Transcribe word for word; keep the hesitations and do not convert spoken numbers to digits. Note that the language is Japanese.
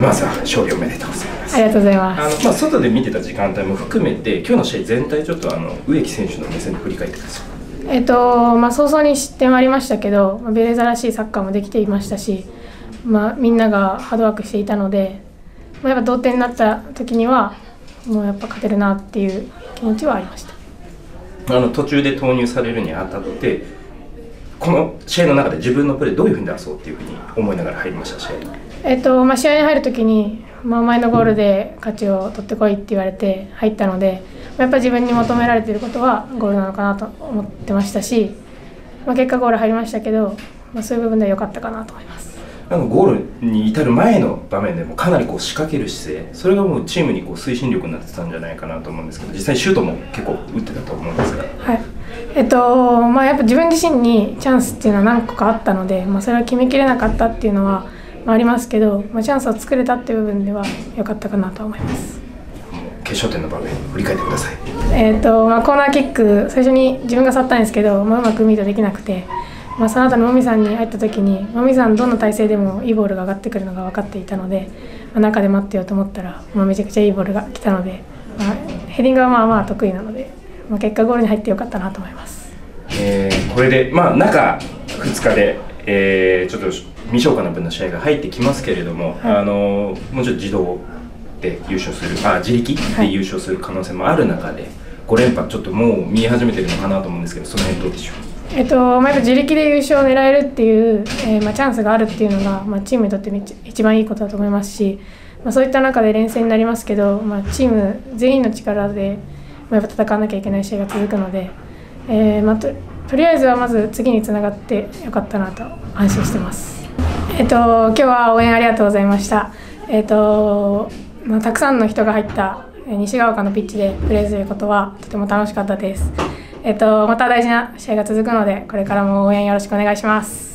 まずは勝利おめでとうございます。 ありがとうございます。 あの、まあ、外で見てた時間帯も含めて今日の試合全体ちょっとあの植木選手の目線で振り返ってください。 えっとまあ、早々に失点はありましたけど、まあ、ベレーザらしいサッカーもできていましたし、まあ、みんながハードワークしていたので、まあ、やっぱ同点になった時にはもうやっぱ勝てるなっていう気持ちはありました。 あの途中で投入されるにあたってこの試合の中で自分のプレーどういうふうに出そうっていうふうに思いながら入りました試合に。 えっとまあ、試合に入る時に、まあ、前のゴールで勝ちを取ってこいって言われて入ったので、やっぱり自分に求められていることはゴールなのかなと思ってましたし、まあ、結果ゴール入りましたけど、まあ、そういう部分では良かったかなと思います。 あのゴールに至る前の場面でもかなりこう仕掛ける姿勢、それがもうチームにこう推進力になってたんじゃないかなと思うんですけど、実際シュートも結構打ってたと思うんですが、 はい、えっとまあ、やっぱ自分自身にチャンスっていうのは何個かあったので、まあ、それは決めきれなかったっていうのは、まあ、ありますけど、まあ、チャンスを作れたっていう部分では良かったかなと思います。 決勝点の場面振り返ってください。 えっとまあ、コーナーキック最初に自分が触ったんですけど、まあ、うまくミートできなくて、まあ、その後のもみさんに入った時に、もみさんどの体勢でもいいボールが上がってくるのが分かっていたので、まあ、中で待ってようと思ったら、まあ、めちゃくちゃいいボールが来たので、まあ、ヘディングはまあまあ得意なので、まあ、結果ゴールに入ってよかったなと思います。 えー、これで、まあ、中ふつかで、えー、ちょっと未消化の分の試合が入ってきますけれども、はい、あのもうちょっと自動で優勝する、あ自力で優勝する可能性もある中で、はい、ご連覇ちょっともう見え始めてるのかなと思うんですけど、その辺どうでしょう。 えっとまあ、やっぱ自力で優勝を狙えるっていう、えーまあ、チャンスがあるっていうのが、まあ、チームにとって一番いいことだと思いますし、まあ、そういった中で連戦になりますけど、まあ、チーム全員の力で、まあ、やっぱ戦わなきゃいけない試合が続くので、えーまあ、と, とりあえずはまず次につながってよかったなと安心してます。えっと今日は応援ありがとうございました。えっとまあ、たくさんの人が入った西が丘のピッチでプレーすることはとても楽しかったです。えっと、また大事な試合が続くので、これからも応援よろしくお願いします。